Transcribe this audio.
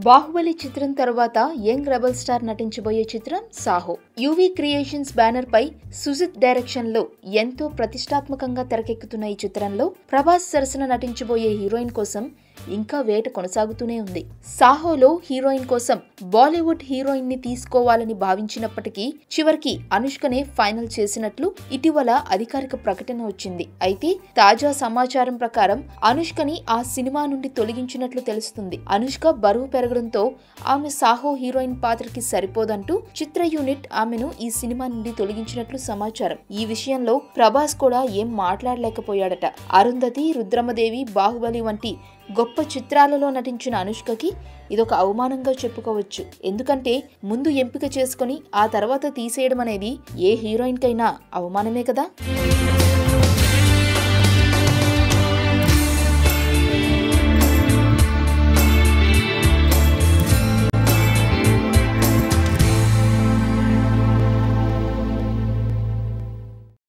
బాహుబలి చిత్రం తర్వాత young rebel star నటించబోయే చిత్రం సాహో. యువి క్రియేషన్స్ బ్యానర్ పై సుజిత్ డైరెక్షన్ లో ఎంతో ప్రతిష్టాత్మకంగా తెరకెక్కుతున్న ఈ చిత్రంలో ప్రభాస్ సరసన నటించబోయే హీరోయిన్ కోసం ఇంకా వేట కొనసాగుతూనే ఉంది. సాహోలో హీరోయిన్ కోసం బాలీవుడ్ హీరోయిన్ ని తీసుకోవాలని భావించినప్పటికీ చివరికి అనుష్కనే ఫైనల్ చేసినట్లు ఇటీవల అధికారిక ప్రకటన వచ్చింది. అయితే తాజా సమాచారం ప్రకారం అనుష్కని ఆ సినిమా నుండి తొలగించినట్లు తెలుస్తుంది. అనుష్క బరువు పెరగడంతో ఆమె సాహో హీరోయిన్ పాత్రకి సరిపోదంటూ చిత్ర యూనిట్ ఆమెను ఈ సినిమా నుండి తొలగించినట్లు సమాచారం. ఈ విషయంలో ప్రభాస్ కూడా ఏం మాట్లాడలేకపోయాడట. అరుంధతి, రుద్రమదేవి, బాహుబలి వంటి గొప్ప చిత్రాలలో నటించిన అనుష్కకి ఇదొక అవమానంగా చెప్పుకోవచ్చు. ఎందుకంటే ముందు ఎంపిక చేసుకుని ఆ తర్వాత తీసేయడం అనేది ఏ హీరోయిన్ కైనా అవమానమే కదా.